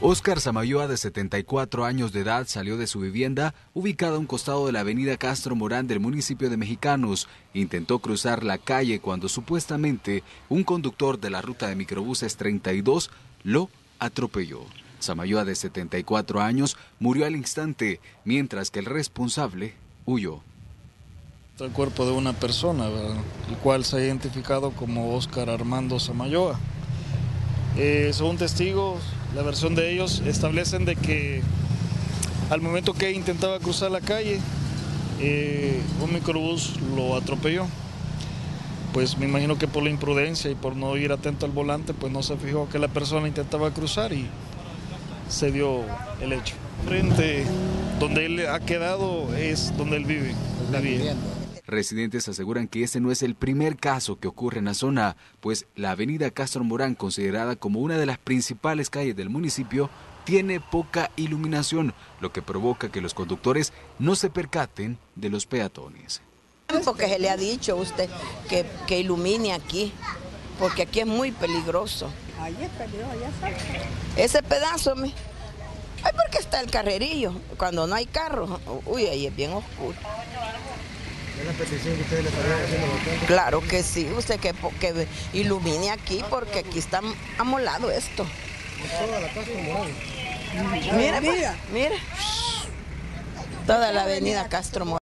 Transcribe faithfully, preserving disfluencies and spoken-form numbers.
Óscar Samayoa, de setenta y cuatro años de edad, salió de su vivienda, ubicada a un costado de la avenida Castro Morán del municipio de Mexicanos. Intentó cruzar la calle cuando supuestamente un conductor de la ruta de microbuses treinta y dos lo atropelló. Samayoa, de setenta y cuatro años, murió al instante, mientras que el responsable huyó. El cuerpo de una persona, ¿verdad?, el cual se ha identificado como Óscar Armando Samayoa. Eh, según testigos, la versión de ellos establecen de que al momento que intentaba cruzar la calle, eh, un microbús lo atropelló. Pues me imagino que por la imprudencia y por no ir atento al volante, pues no se fijó que la persona intentaba cruzar y se dio el hecho. Frente donde él ha quedado es donde él vive. vivía. Residentes aseguran que ese no es el primer caso que ocurre en la zona, pues la avenida Castro Morán, considerada como una de las principales calles del municipio, tiene poca iluminación, lo que provoca que los conductores no se percaten de los peatones. Porque se le ha dicho a usted que, que ilumine aquí, porque aquí es muy peligroso. Ahí es peligroso, allá está. Ese pedazo, me... ay, porque está el carrerillo, cuando no hay carro, uy, ahí es bien oscuro. ¿Es la petición que ustedes le estarían haciendo bastante? Claro que sí, usted que, que ilumine aquí, porque aquí está amolado esto. Toda la Castro Morán. Mira, mira, mira. Toda la avenida Castro Morán.